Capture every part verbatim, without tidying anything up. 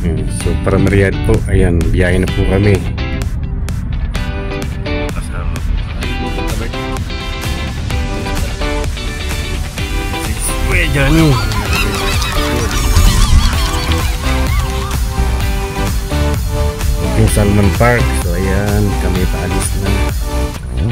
So para Riyadh po, ayan, biyahe na po kami. Kuya Johnny. Yung Salman Park. So ayan, kami paalis na. Ayan.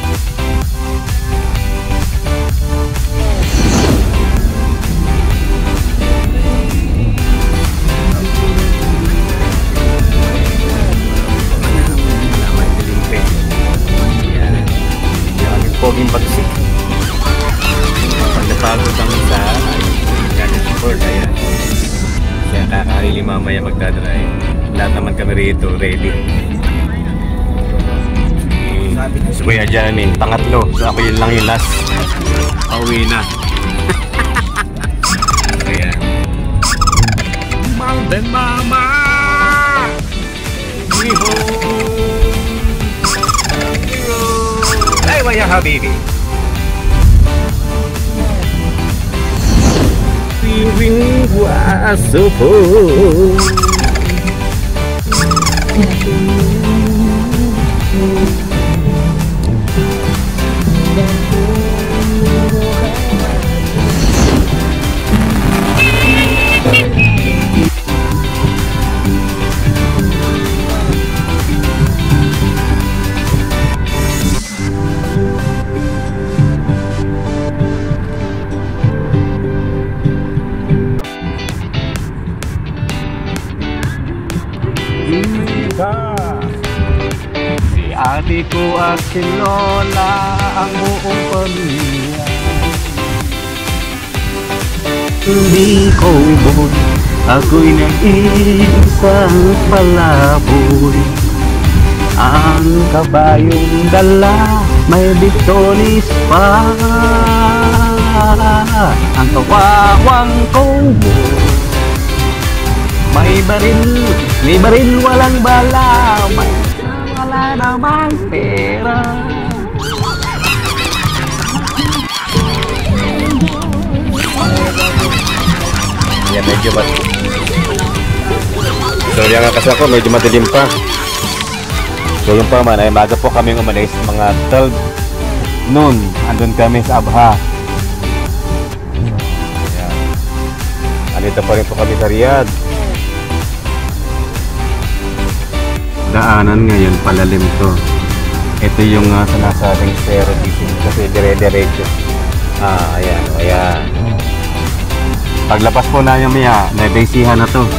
Poging bagsik. Pagkapagod ang sa Cadet Sport, ayan. Kaya kakaili mamaya magdadrive. Lahat naman kami rito, ready. So Kuya Johnny, pangatlo. So ako yun lang yung last. Pauwi na. Ayan. Mountain Mama! Miho! Waya habibi. Piring waso po. Si ate ko at si Lola ang buong pamilya. Hindi ko buon, ako'y nag-iisang palaboy. Ang kabayong dala may bitonis pa. Ang kawawang kobo may baril, may baril walang bala, may wala namang pera. Yan, medyo mat. So yung akas ako, medyo matilim pa. So yung pa man ay maga po kaming umalis, mga twelve noon, andun kami sa Abha. Ayan. Andito pa rin po kami sa Riyadh. Daanan ngayon palalim to. Ito yung uh, sinasabing zero dito kasi dire-diretso. Ah, ayan, ayan. Paglapas po na yung maya, nabisihan na to.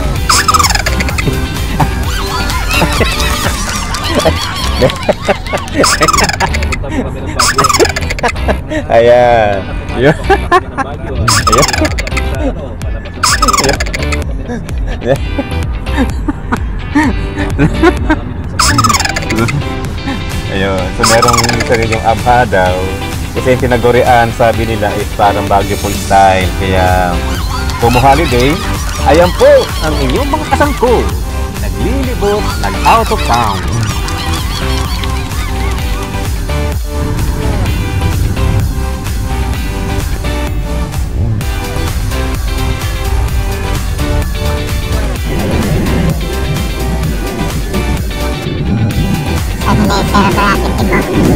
Ayan. Ayan. Ayan. Ayun, so merong sariling Abha daw. Kasi yung tinagurian, sabi nila is parang Baguio full style. Kaya Kumu Holiday, ayan po ang inyong mga kasangko. Naglilibot, nag-out of town. Pero traffic ito.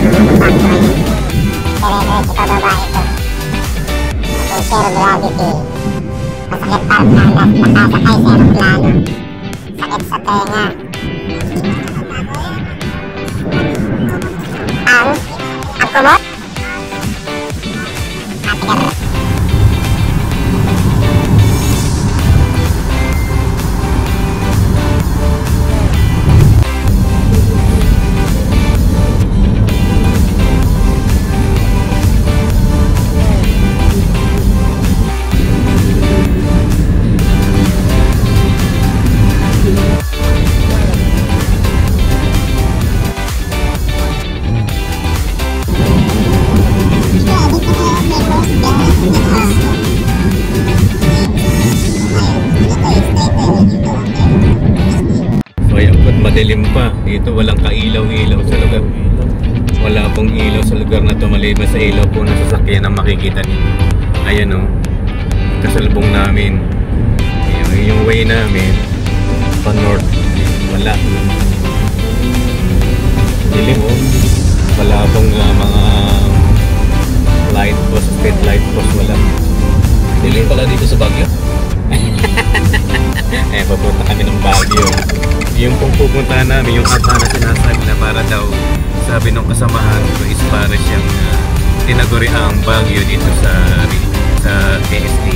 Dire-diretso pa baba ito. May zero gravity. Masakit pa ang nalas. Nakasakay sa aeroplano. Sakit sa tenga. Ang ang kumot. Ate ka rin. Madilim pa. Dito walang kailaw-ilaw sa lugar. Wala pong ilaw sa lugar na to. Maliban sa ilaw po na sasakyan ang makikita ninyo. Ayan o. Kasalubong namin. Ayan, yung way namin. pa north. Wala. Dilim oh. Wala akong uh, mga light post, street light post, wala. Dilim pala dito sa Baguio. Eh, papunta kami ng Baguio. Yung kung pupunta namin, yung ata na sinasabi na para daw, sabi nung kasamahan ko is para siyang uh, tinaguri ang Baguio dito sa sa K S A.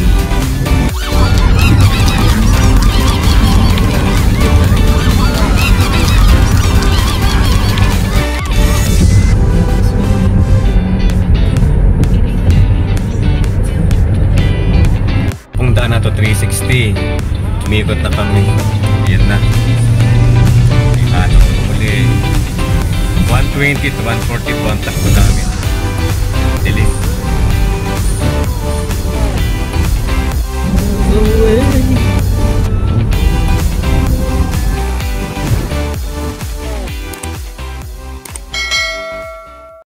Kung daan na to three sixty, umikot na kami. Ayan na. Ano, muli one twenty to one forty-two ang takbo namin. Dilis.